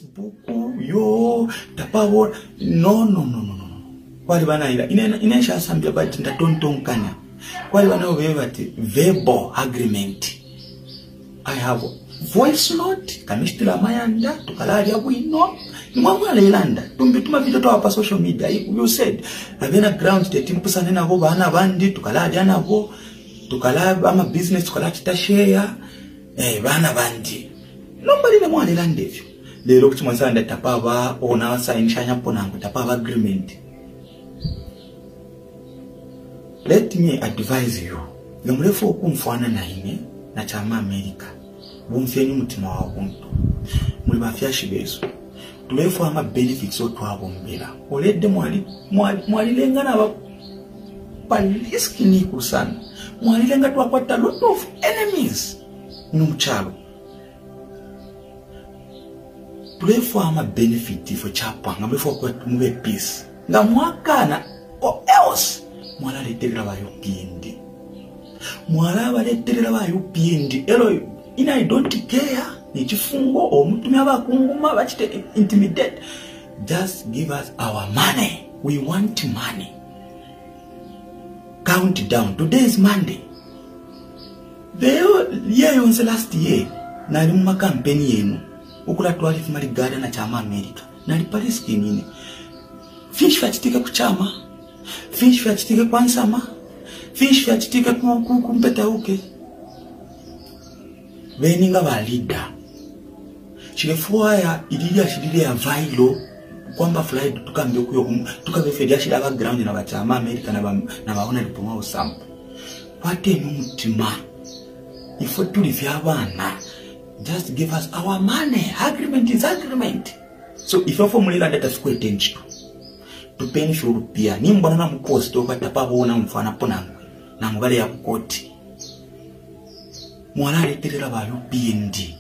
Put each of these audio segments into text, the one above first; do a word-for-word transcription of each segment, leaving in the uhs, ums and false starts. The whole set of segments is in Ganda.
Facebook yo tapawo no no no no no kwali banaira ine ine shasambya bati ndatontonkana kwali banawo bebati verbal agreement. I have voice note kamistila mayanda tukalali abwino nimwamwala ilanda tumbituma video to apa social media. You said abena ground state impusane nabo bana bandi tukalali anabo tukalali ama business tukalali share eh bana bandi nobody nemwala ilanda evyo lero kuti mwansanda tapaba ona sign shanya ponango tapaba agreement. Let me advise you ngamlefu okumfana na ine na Chama America bumfeni mutima wa buntu muli bafyashi bezo tulefu ama benefits otwabombera olede mwali mwali lenga na paliski ni kusana mwali lenga twakwata lot of enemies numchalo tulefu ama benefit for chapa ngamlefu kwa mwe peace ngamwakana or else mwala leterera ba U P N D mwala ba leterera ba U P N D elo ina I don't care ni chifungo o mutumi abakunguma bachite intimidate. Just give us our money. We want money. Count down. Today is Monday. The year yonse last year na limma campaign yenu ukula twalifu mali gada na Chama America na lipaliski nini fish fatitike kuchama fish fatitike kwansama fish fatitike kumpeta uke beninga ba leader chilefuaya ililia shidile ya vailo kwamba fly tukambye kuyo tukabeferia shida background na ba Chama America na ba na baona lipoma usampa wate n'umutima ifo tulivya abana. Just give us our money. Agreement is agreement. So if you formula that as quite tension to pay for rupia nimbona na mpost over tapabo na mfana pona na mugale ya koti mwala leterera ba U P N D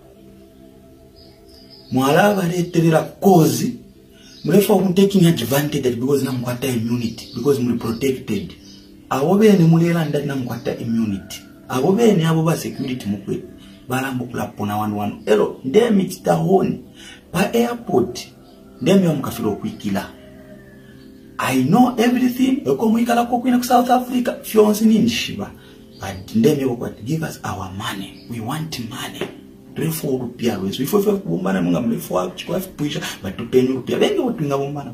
mwala ba leterera cause mrefa ku taking advantage because na mkwata immunity because muli protected abobe ni mulela ndani na mkwata immunity abobe ni abo ba security mukwe balambo kula pona one one elo ndemi kitahoni pa airport ndemi omukafiro kwikila. I know everything eko mwikala ko kwina ku South Africa fyonsi ni nshiba but ndemi okwati give us our money. We want money. Therefore rupia weso ifo ifo kubombana munga mlefu wa chikwa fupisha but tupeni rupia bengi wotunga bombana.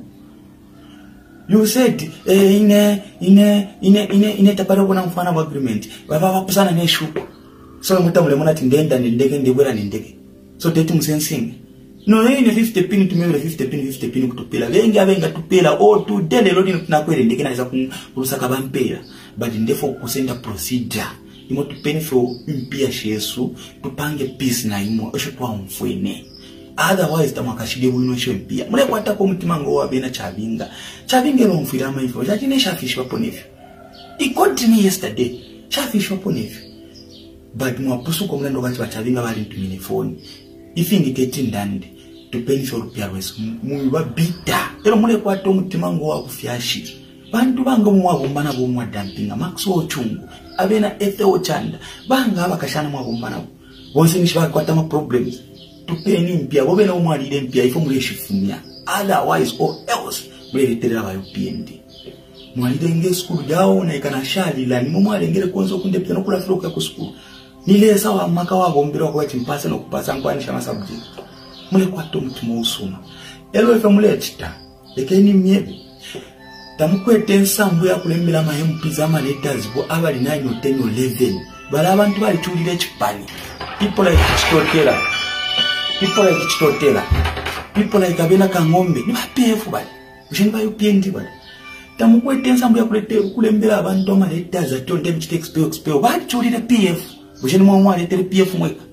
You said eh ine ine ine ine ine tapara kuna mfana wa agreement baba bakusana ne shuko so mutamule mona tindenda ndege ndebwera ndege so tete musensing no ine fifty pin tumele fifty pin fifty pin kutupela bengi abenga tupela o tu dele lodi tunakwere ndege naweza kurusaka bampera but ndefo kusenda procedure imo tupeni for impia shesu tupange peace na imo osho kwa mfwene otherwise tamakashide buino sho impia mule kwata ko mutima ngo wabena chabinga chabinga no mfira maifo jatine shafishwa ponefyo I continue yesterday shafishwa ponefyo but mwapusu kwa mlendo wati wachabinga wali ntumine phone ifi ngiteti ndande tupeni for rupia wesu muiwa bita ero mule kwata mutima ngo wakufyashi bantu banga mwabombana bo mwaddampinga maxo chungu abena etheo chanda banga abakashana mwabombana bonse nishaba kwata ma problems tupeni mpia bobena umwalire mpia ifo muleshifumya otherwise or else muleterera ba U P N D mwalire nge school yao na ikana shali la nimu mwalengere konzo kundepita no kula floka ku school nile sawa maka wa bombera kwa chimpasa no kupasa ngwanisha masabji mule kwato mtumo usuma elo ifa mule chita lekeni myebi tamukwete ensambu ya kulembera ma M Ps ama letters bo abali nine or ten or eleven bala abantu bali tulire chipani people like Chitotela people like Chitotela people like Abena Kangombe ni P F bali ushini ba U P N D bali tamukwete ensambu ya kulete kulembera abantu ama letters atonde mchite expel expel bali tulire P F ushini mwa mwa letere P F mweka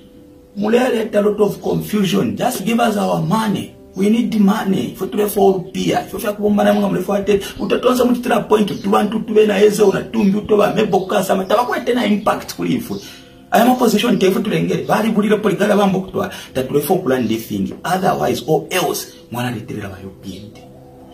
mule a lot of confusion. Just give us our money. We need the money for three four rupia. If you kubombana munga mlefuate utatonza mutira point tu one two tu na eze una tumbi utoba meboka sama tabakwete na impact kulifu. I am a position tefu tulengere bari bulira poligala bambo kutwa tatule for plan the thing otherwise or else mwana leterera ba U P N D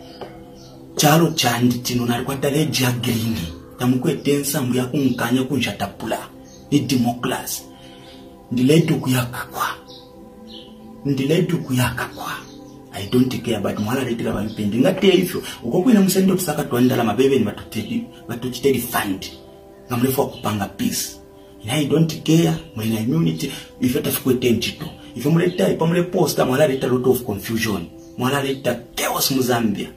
chalo chandi tino na kwata leja green tamukwete ensambu ya kunkanya kunjatapula ni democracy ndiletu kuyakakwa ndiletu kuyaka kwa I don't care but mwala letera ba U P N D ngate ifyo uko kwina musendo kusaka twandala mabebe ni batutedi batutedi fund ngamlefu kupanga peace and I don't care mwina immunity ifyo tafikwe tenjito ifyo muleta ipa mule posta mwala leta lot of confusion mwala leta chaos mu Zambia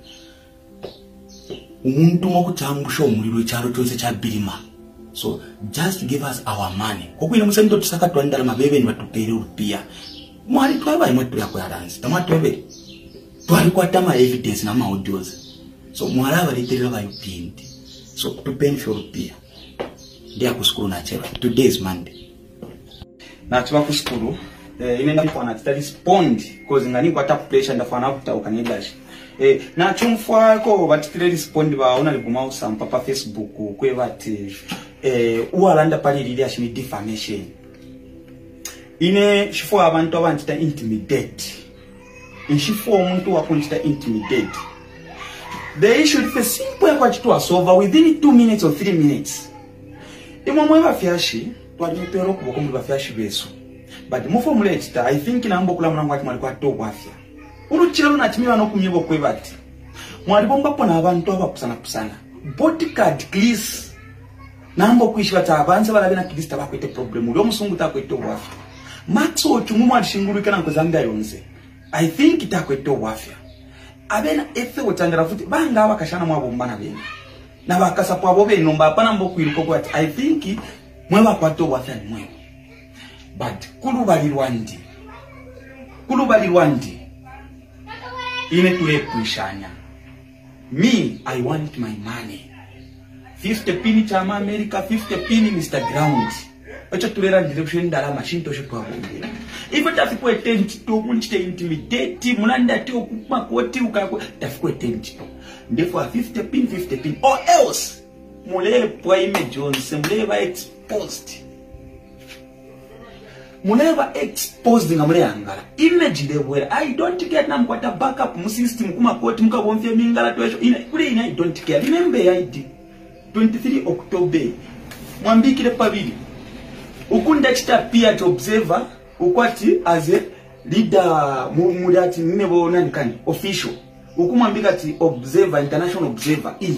umuntu mokutambusha omuliro cyaro cyose cya Birima. So just give us our money kokwina musendo tusaka twandala mabebe ni batutedi rupia mwali twaba imwe tuyako yaranzi tamatwebe twali kwatama evidence na audios. So mwala balitera ba U P N D. So to pay for rupia ndia kuskuru na chera. Today is Monday na tuba kuskuru eh ine ndi kwana tita respond cause ngani kwata pressure ndafana kutauka nyidashi eh na chumfwa ko batitire respond ba ona liguma usampa pa Facebook kwe bati eh uwalanda pali lili ashini defamation ine shifo abantu abantita intimidate ishifo umuntu wakuntita intimidate. The issue is simple kwa chitu asolve within two minutes or three minutes. Imo mwe bafyashi twali mpero kuboko mu bafyashi beso. But mu formulate I think nambo kula mwangu ati mwali kwa to kwafya. Uruchira luna chimiwa no kumyebo kwe bati. Mwali bomba pona abantu abapusana pusana. Bodyguard please. Nambo kuishi bata abanza balabena kidista bakwete problem. Uli omusungu takwete kwafya. Maxo ochumu alishinguru kana nkozanga yonze. I think itakwete kwafya. Abena efe otangara futi banga abakashana mwabombana bene. Na bakasa kwa bobe nomba apana mboku iliko kwa I think mwewa kwato wafya ni mwewa. But kulubali rwandi. Kulubali rwandi. Ine tule kuishanya. Me, I want my money. fifty pini Chama America, fifty pini Mister Ground. Ocha tulera direction dala machine to shikwa bonge. Ife tafikwe tenchi to munchite intimidate mulanda ti okuma koti ukakwe tafikwe tenchi to. Ndefo fifty pin fifty pin or else mulele pwa image Jones muleba exposed. Muleba exposed ngamule angala. Image level I don't get nam kwata backup mu system kuma koti muka bonfye mingala to ina kule ina I don't care. Remember I D twenty-three October. Mwambikire pabili. Ukunda chita peer to observer ukwati as a leader mudati nebo nani kani official ukumwambika ti observer international observer e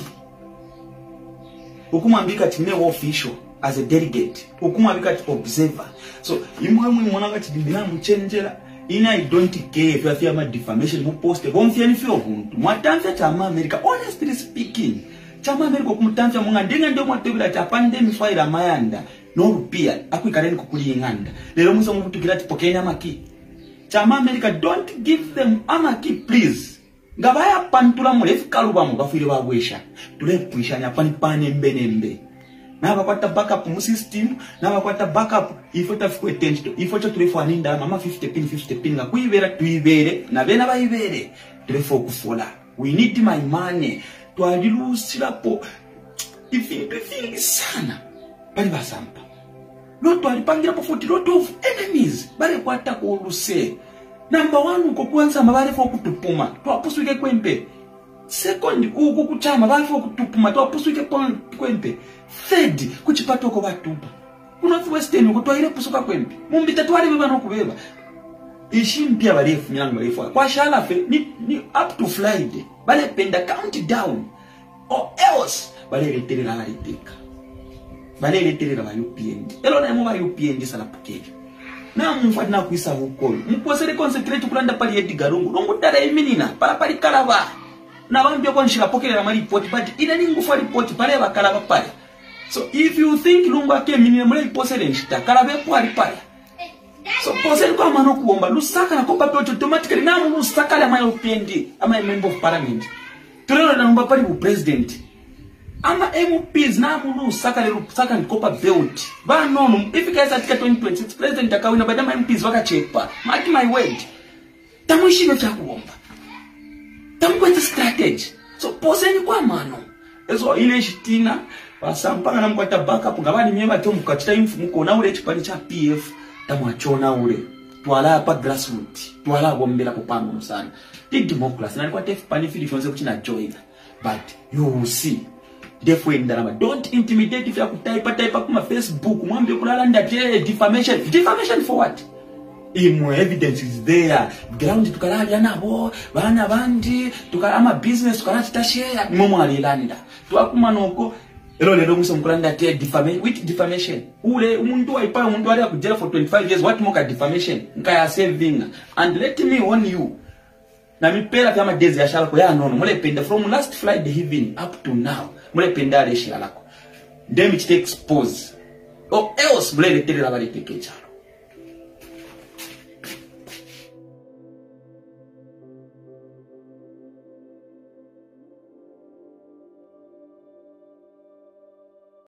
ukumwambika ti nebo official as a delegate ukumwambika ti observer. So imwe mwe mwana kati bibina mchenjera ina I don't care if you fear my defamation mu post bomfya ni fyo buntu mwatanza Chama America honestly speaking Chama America kumtanza munga ndenga ndio mwatebira cha pandemic fire mayanda no rupia akwikaleni kukuli inganda lero muso mubutukira tipokenya amaki Chama America don't give them amaki please ngabaya pantula mulefu kaluba mu bafire babwesha tule kwishanya pani pane mbenembe naba kwata backup mu system naba kwata backup ifo tafikwe tension ifo cho tule fwa ninda mama fifty pin fifty pin nga kuibera tuibere na bena baibere tule fo kufola we need my money twalilusira po ifinto fingi sana bali basampa loto alipangira po forty lot of enemies bale kwata ko luse number one uko kwanza mabale fo kutupuma twapusuke kwempe second uko kuchama bale fo kutupuma twapusuke kwempe third kuchipato ko batupa kuno western uko twaire pusuka kwempe mumbita twali beba no kubeba ishimpia balefu nyango balefu kwa shala fe ni, ni up to Friday bale penda count down or else bale retere la riteka bale retere la U P N D elo na mo ba U P N D sala pukeke na mfati na kuisa huko mposere concentrate kulanda pali edi garungu longo dara eminina para pali kalaba na bambye kwa nshika pokele la report but ina ningu fa report pale ba kalaba pale. So if you think lungu ake minina mule posere nshita kalabe kwa pale. So posere kwa mano kuomba lusaka na kopa peocho automatically na mu lusaka la ma U P N D ama member of parliament tulelo na mba pali bu president ama M Ps na mu lusaka le lusaka ni kopa belt ba nono if kaisa tika twenty twenty-six president akawina badama M Ps wakachepa mark my word tamushino cha kuomba tamkwete strategy. So posere kwa mano ezo ile shitina basampanga na mkwata backup ngabani myeba to mukachita imfuko na ule chipani cha P F tamwachona ule twala pa grassroots twala bombela kupanga musana big democracy na kwa Pf pani fili fonze kuchina join but you will see therefore ndalama don't intimidate if you type type kuma Facebook mwambie kulala ndate defamation defamation for what imwe evidence is there. Ground tukalali anabo, bana bandi, tukalama business tukalati tashare, momo alilanda. Tuakuma noko, elo lelo muso mkulanda te defamation, with defamation. Ule umuntu aipa umuntu ali akujela for twenty-five years, what moka defamation? Nkaya saving. And let me warn you. Na mipela kama days ya shala ko ya nono, mule penda from last Friday evening up to now. Mule penda le shala lako. Them it takes pause. Or else mule letele la bali pekecha.